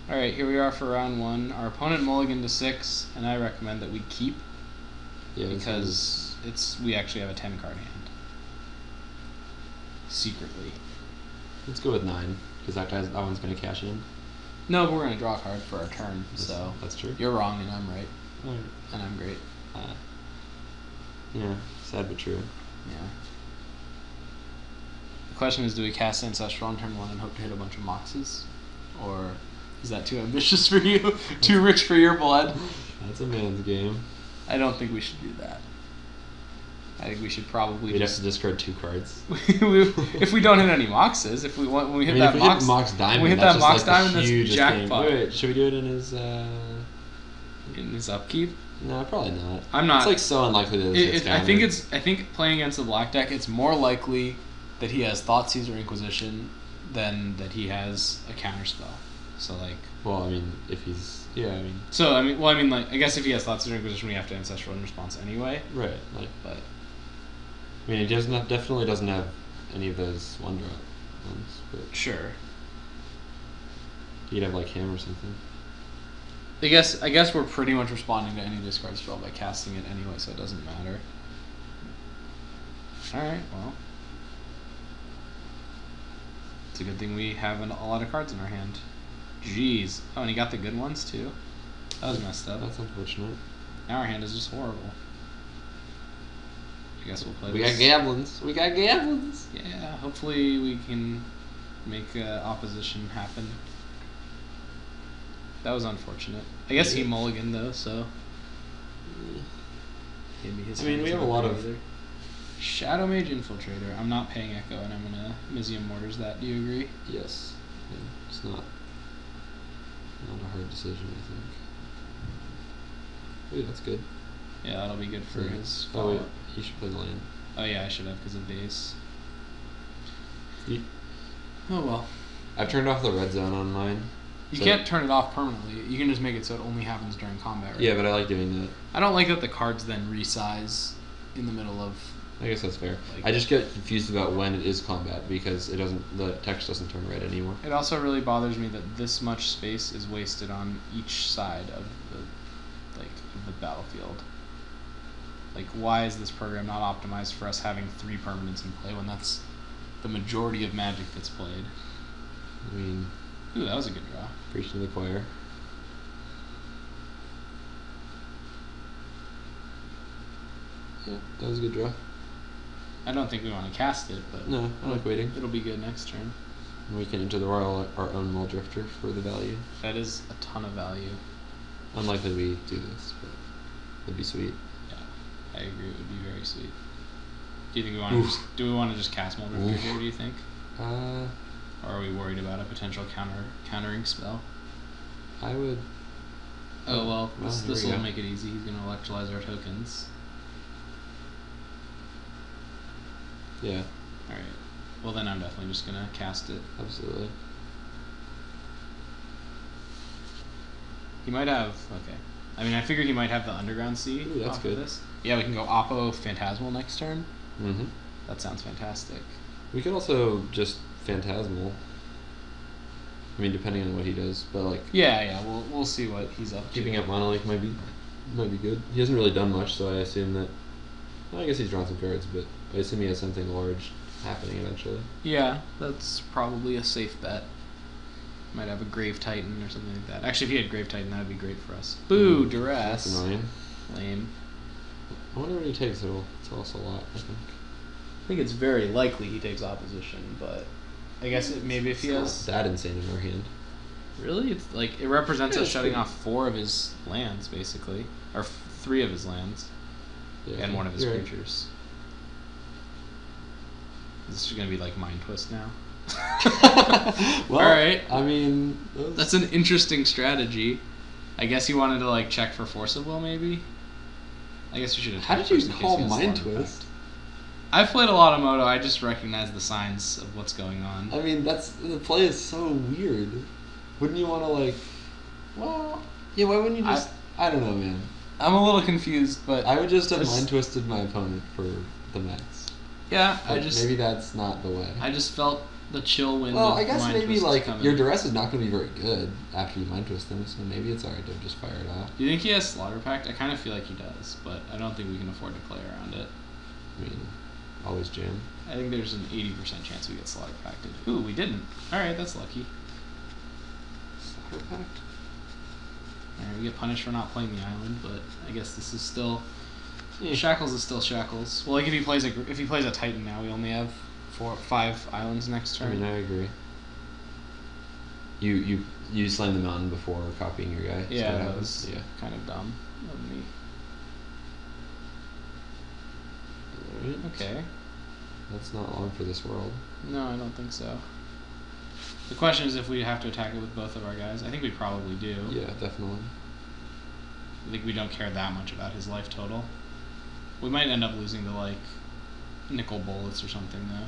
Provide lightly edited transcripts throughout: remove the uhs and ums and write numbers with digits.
Alright, here we are for round 1. Our opponent mulliganed to 6, and I recommend that we keep. Yeah, because we actually have a 10 card hand. Secretly. Let's go with 9, because that one's going to cash in. No, but we're going to draw a card for our turn, so... That's true. You're wrong and I'm right. Alright. And I'm great. Yeah, sad but true. Yeah. The question is, do we cast Ancestral on turn 1 and hope to hit a bunch of Moxes? Or is that too ambitious for you? Too rich for your blood? That's a man's game. I don't think we should do that. I think we should probably We'd have to discard 2 cards. If we don't hit any Moxes, if we want, when we hit that Mox, hit Mox Diamond, we hit that Mox Diamond, that's jackpot. Wait, should we do it in his upkeep? No, probably not. I'm not. It's like so unlikely that it's I think playing against the black deck, it's more likely that he has Thoughtseize or Inquisition than that he has a counterspell. So like. Well, I mean, if he's I guess if he has Thoughtseize or Inquisition, we have to Ancestral in response anyway. Right. But. I mean, he definitely doesn't have any of those 1-drop ones. But sure. He'd have like him or something. I guess we're pretty much responding to any discard spell by casting it anyway, so it doesn't matter. Alright, well. It's a good thing we have a lot of cards in our hand. Jeez. Oh, and he got the good ones too? That was messed up. That's unfortunate. Now our hand is just horrible. I guess we'll play We got Gablins. Yeah, hopefully we can make opposition happen. That was unfortunate. I guess he mulliganed though, so. We have a lot of. Shadow Mage Infiltrator. I'm not paying Echo, and I'm gonna Mizium Mortars that. Do you agree? Yes. Yeah, it's not a hard decision, I think. Ooh, that's good. Yeah, that'll be good for his. Oh wait, he should play the land. Oh yeah, I should have because of base. Oh well. I've turned off the red zone on mine. You can't turn it off permanently. You can just make it so it only happens during combat, right? Yeah, but I like doing that. I don't like that the cards then resize in the middle of... I guess that's fair. I just get confused about when it is combat because the text doesn't turn red anymore. It also really bothers me that this much space is wasted on each side of the battlefield. Like, why is this program not optimized for us having 3 permanents in play when that's the majority of Magic that's played? I mean... Ooh, that was a good draw. Preaching to the choir. Yeah, that was a good draw. I don't think we want to cast it, but... No, I like waiting. It'll be good next turn. And we can enter the Royal our own Muldrifter for the value. That is a ton of value. Unlikely we do this, but it'd be sweet. Yeah, I agree. It would be very sweet. Do you think we want to just cast Muldrifter here, do you think? Or are we worried about a potential countering spell? I would... Oh, well, this will make it easy. He's going to electrolyze our tokens. Yeah. Alright. Well, then I'm definitely just going to cast it. Absolutely. He might have... Okay. I mean, I figure he might have the Underground Sea. Ooh, that's good. Of this. Yeah, we can go Oppo Phantasmal next turn. Mm-hmm. That sounds fantastic. We could also just Phantasmal. I mean, depending on what he does, but like... Yeah, we'll see what he's up to. Keeping up Monolink might be good. He hasn't really done much, so I assume that... Well, I guess he's drawn some cards, but I assume he has something large happening eventually. Yeah, that's probably a safe bet. Might have a Grave Titan or something like that. Actually, if he had Grave Titan, that would be great for us. Boo, Duress. That's annoying. Lame. I wonder what he takes. It'll tell us a lot, I think. I think it's very likely he takes opposition, but I guess maybe if he has... Not that insane in our hand. Really? It's like, it represents us shutting off 4 of his lands, basically. Or 3 of his lands. Yeah, and 1 of his creatures. This is going to be like Mind Twist now. Well, alright. I mean... That's an interesting strategy. I guess you wanted to like check for Force of Will, maybe? I guess you should have... How did you call Mind Twist? I've played a lot of Moto, I just recognize the signs of what's going on. I mean, the play is so weird. Wouldn't you want to like... Well... Yeah, why wouldn't you just... I don't know, man. I'm a little confused, but... I would just have Mind Twisted my opponent for the max. Yeah, but maybe that's not the way. I just felt The chill wind. Well, of I guess mind maybe twist is like coming. your duress is not going to be very good after you mind twist them, so maybe it's alright to just fire it off. Do you think he has Slaughter Pact? I kind of feel like he does, but I don't think we can afford to play around it. I mean, always jam. I think there's an 80% chance we get Slaughter Pacted. Ooh, we didn't. Alright, that's lucky. Slaughter Pact? Alright, we get punished for not playing the island, but I guess this is still... Yeah. Shackles is still Shackles. Well, like if he plays a Titan now, we only have 5 islands next turn. I mean, I agree. You slam the mountain before copying your guy. Yeah, that was kind of dumb of me. Right. Okay. That's not long for this world. No, I don't think so. The question is if we have to attack it with both of our guys. I think we probably do. Yeah, definitely. I think we don't care that much about his life total. We might end up losing to, like, nickel bullets or something, though.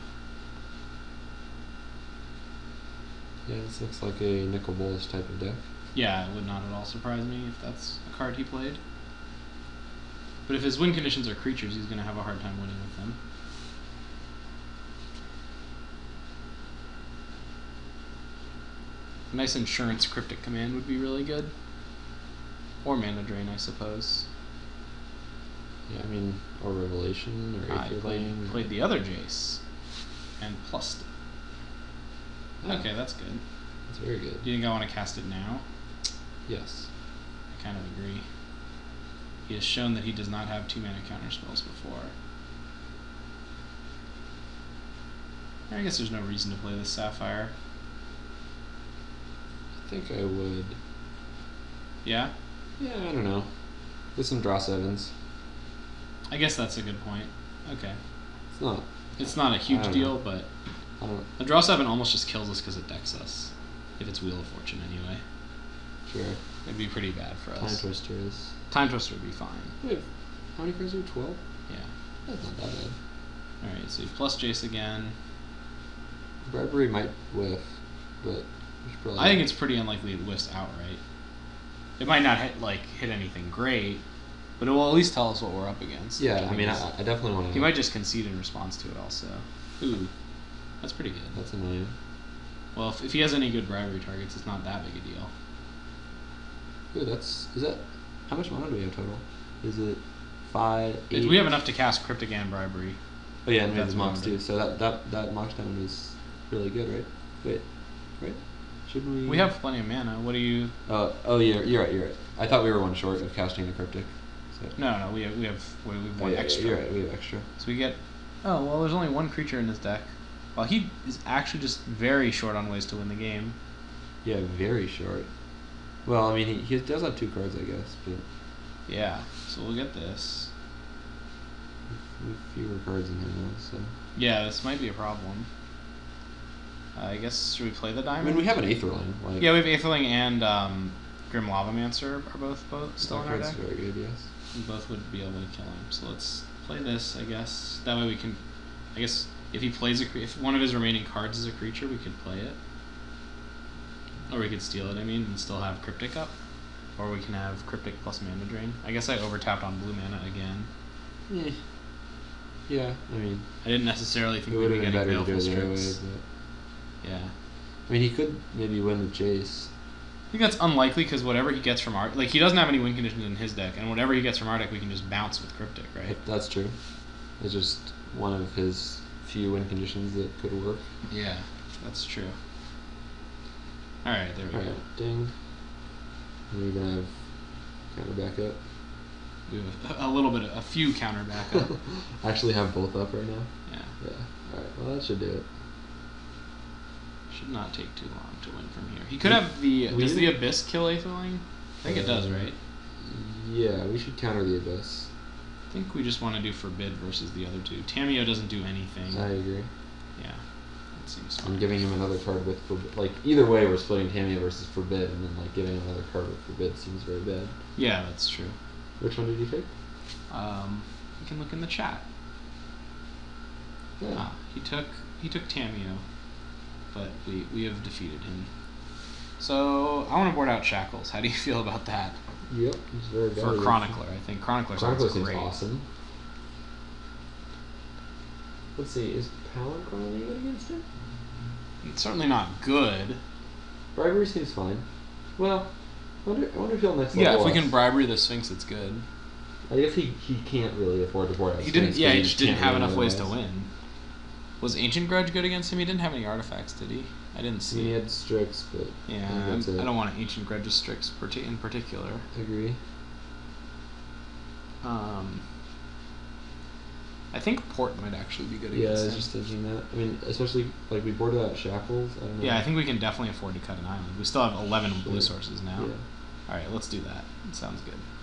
Yeah, this looks like a nickel bullish type of deck. Yeah, it would not at all surprise me if that's a card he played. But if his win conditions are creatures, he's going to have a hard time winning with them. A nice insurance cryptic command would be really good. Or mana drain, I suppose. Yeah, I mean, or Revelation, or I played the other Jace. And plussed it. Yeah. Okay, that's good. That's very good. Do you think I want to cast it now? Yes. I kind of agree. He has shown that he does not have 2 mana counter spells before. I guess there's no reason to play this Sapphire. I think I would. Yeah? Yeah, I don't know. With some draw 7s. I guess that's a good point. Okay. It's not. It's not a huge deal, know. but I don't. a draw 7 almost just kills us because it decks us. If it's Wheel of Fortune, anyway. Sure. It'd be pretty bad for us. Time Twister is. Time Twister would be fine. Wait, how many cards are there? 12? Yeah. That's not that bad. Alright, so you plus Jace again. Bribery might whiff, but we should probably. I think it's pretty unlikely it whiffs outright. It might not hit anything great, but it will at least tell us what we're up against. Yeah, I mean, I definitely want to. He might just concede in response to it also. Ooh, that's pretty good. That's annoying. Well, if he has any good bribery targets, it's not that big a deal. Ooh, is that, how much mana do we have total? Is it 5, 8? We have enough to cast Cryptic and Bribery. Oh yeah, and we have That's the Mox limited. too, so that Mox down is really good, right? Wait, right? Shouldn't we? We have plenty of mana. What do you... Oh yeah, you're right. I thought we were one short of casting the Cryptic. So. No, we have one extra. Yeah, you're right, we have extra. So we get... Oh, well, there's only one creature in this deck. Well, he is actually just very short on ways to win the game. Yeah, very short. Well, I mean, he does have 2 cards, I guess, but... Yeah, so we'll get this. We have fewer cards in here now, so... Yeah, this might be a problem. I guess, should we play the I diamond? mean, we have an Aetherling. Like, Yeah, we have Aetherling and Grim Lavamancer are both still in our that's deck. very good, yes. We both would be able to kill him. So let's play this, I guess. That way we can... I guess if he plays if one of his remaining cards is a creature, we could play it. Or we could steal it, and still have Cryptic up. Or we can have Cryptic plus Mana Drain. I guess I overtapped on blue mana again. Yeah, I mean... I didn't necessarily It think would we'd have be been getting better to do Baleful it the other way, Strips. but... Yeah. I mean, he could maybe win with Jace. I think that's unlikely because whatever he gets from our... Like, he doesn't have any win conditions in his deck, and whatever he gets from our deck, we can just bounce with Cryptic, right? That's true. It's just one of his few win conditions that could work. Yeah, that's true. Alright, there we go. Alright, ding. And we're gonna have counter backup. We have a few counter backup. Actually have both up right now? Yeah. Yeah. Alright, well that should do it. Should not take too long to win from here. He could have the... Does the Abyss kill Aetherling? I think it does, right? Yeah, we should counter the Abyss. I think we just want to do Forbid versus the other two. Tameo doesn't do anything. I agree. Yeah. That seems fine. I'm giving him another card with Forbid. Like, either way, we're splitting Tameo versus Forbid, and then, like, giving him another card with Forbid seems very bad. Yeah, that's true. Which one did you take? You can look in the chat. Yeah. Ah, he took Tameo, but we have defeated him. So I want to board out Shackles. How do you feel about that? Yep, it's very bad. For Chronicler, I think Chronicler Chronicler sounds seems great. awesome. Let's see, is Paladin Chronicler against him? It's certainly not good. Bribery seems fine. Well, I wonder if he'll next level. Yeah, if we us. can bribery the Sphinx, it's good. I guess he can't really afford to board out. He didn't. Sphinx, Yeah, 'cause he just didn't can't have win enough ways to otherwise. win. Was Ancient Grudge good against him? He didn't have any artifacts, did he? I didn't I see. mean, he had Strix, but I Yeah, think that's it. I don't want an Ancient Grudge's Strix in particular. Agree. I think Port might actually be good Yeah, I against was him. just thinking that. I mean, especially like we boarded out Shackles. I don't know. Yeah, I think we can definitely afford to cut an island. We still have 11 blue Sure. sources now. Yeah. Alright, let's do that. It sounds good.